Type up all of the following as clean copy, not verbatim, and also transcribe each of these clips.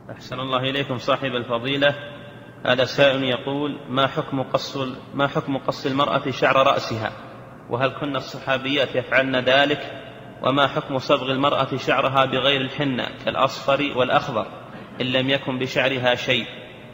أحسن الله إليكم صاحب الفضيلة. هذا سائل يقول: ما حكم قص المرأة شعر رأسها؟ وهل كن الصحابيات يفعلن ذلك؟ وما حكم صبغ المرأة شعرها بغير الحنة كالأصفر والأخضر إن لم يكن بشعرها شيء؟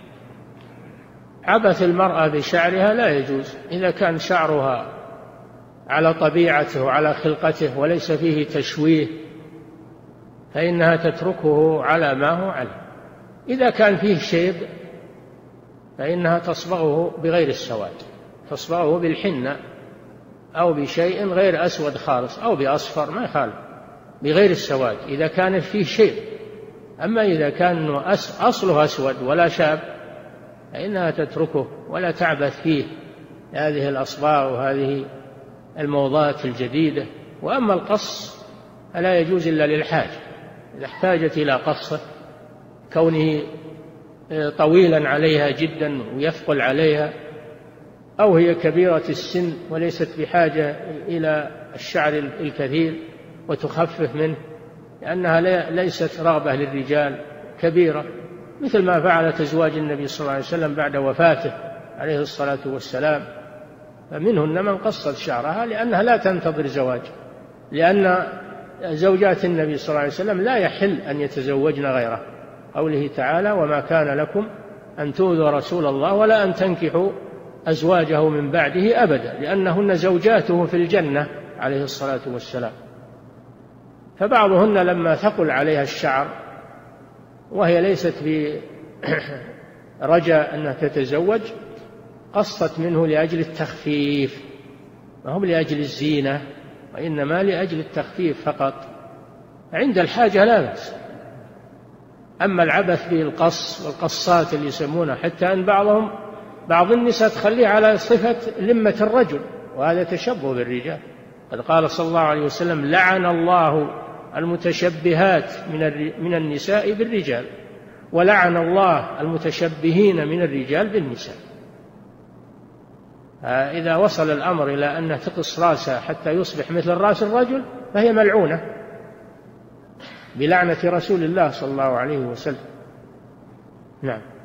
عبث المرأة بشعرها لا يجوز. إذا كان شعرها على طبيعته وعلى خلقته وليس فيه تشويه فإنها تتركه على ما هو عليه. إذا كان فيه شيب فإنها تصبغه بغير السواد، تصبغه بالحنة أو بشيء غير أسود خالص أو بأصفر ما يخالف، بغير السواد إذا كان فيه شيء. أما إذا كان أصله أسود ولا شاب فإنها تتركه ولا تعبث فيه هذه الأصباغ وهذه الموضات الجديدة. وأما القص فلا يجوز إلا للحاجة، إذا احتاجت إلى قصه كونه طويلا عليها جدا ويثقل عليها، أو هي كبيرة السن وليست بحاجة إلى الشعر الكثير وتخفف منه، لأنها ليست رغبة للرجال كبيرة، مثل ما فعلت أزواج النبي صلى الله عليه وسلم بعد وفاته عليه الصلاة والسلام. فمنهن من قصت شعرها لأنها لا تنتظر زواج، لأن زوجات النبي صلى الله عليه وسلم لا يحل أن يتزوجن غيره، قوله تعالى: وما كان لكم أن تؤذوا رسول الله ولا أن تنكحوا أزواجه من بعده أبدا، لأنهن زوجاته في الجنة عليه الصلاة والسلام. فبعضهن لما ثقل عليها الشعر وهي ليست برجاء أنها تتزوج قصت منه لأجل التخفيف، ما هو لأجل الزينة وإنما لأجل التخفيف فقط، عند الحاجة لا بأس. أما العبث بالقص والقصات اللي يسمونها، حتى أن بعض النساء تخليه على صفة لمة الرجل، وهذا تشبه بالرجال. قد قال صلى الله عليه وسلم: لعن الله المتشبهات من النساء بالرجال، ولعن الله المتشبهين من الرجال بالنساء. إذا وصل الأمر إلى أنها تقص رأسها حتى يصبح مثل رأس الرجل فهي ملعونة بلعنة رسول الله صلى الله عليه وسلم. نعم.